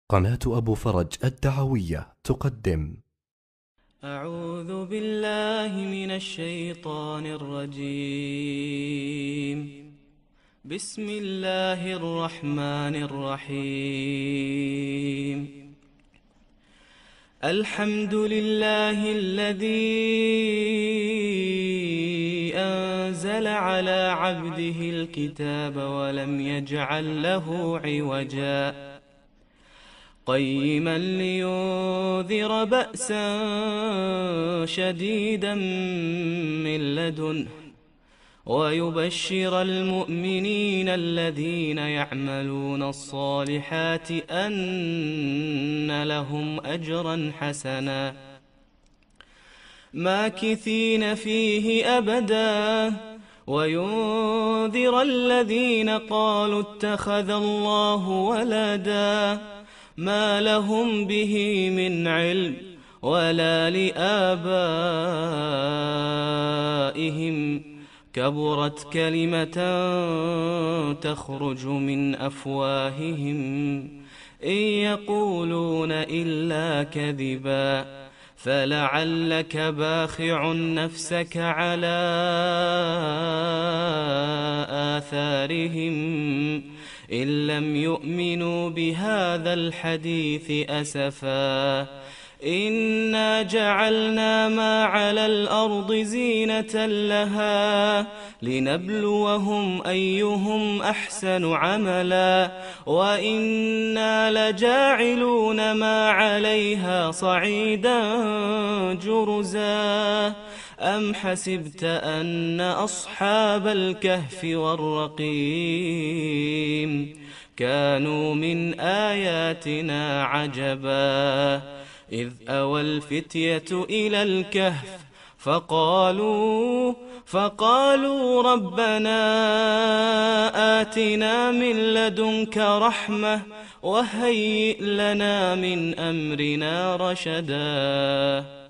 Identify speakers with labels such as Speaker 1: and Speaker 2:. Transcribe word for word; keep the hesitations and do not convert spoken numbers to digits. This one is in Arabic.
Speaker 1: قناة أبو فرج الدعوية تقدم.
Speaker 2: أعوذ بالله من الشيطان الرجيم. بسم الله الرحمن الرحيم. الحمد لله الذي أنزل على عبده الكتاب ولم يجعل له عوجا قيما لينذر بأسا شديدا من لدنه ويبشر المؤمنين الذين يعملون الصالحات أن لهم أجرا حسنا ماكثين فيه أبدا وينذر الذين قالوا اتخذ الله ولدا ما لهم به من علم ولا لآبائهم كبرت كلمة تخرج من أفواههم إن يقولون إلا كذبا فلعلك باخع نفسك على آثارهم إن لم يؤمنوا بهذا الحديث أسفا إنا جعلنا ما على الأرض زينة لها لنبلوهم أيهم أحسن عملا وإنا لجاعلون ما عليها صعيدا جرزا أم حسبت أن أصحاب الكهف والرقيم كانوا من آياتنا عجبا إذ أوى الفتية إلى الكهف فقالوا فقالوا ربنا آتنا من لدنك رحمة وهيئ لنا من أمرنا رشدا.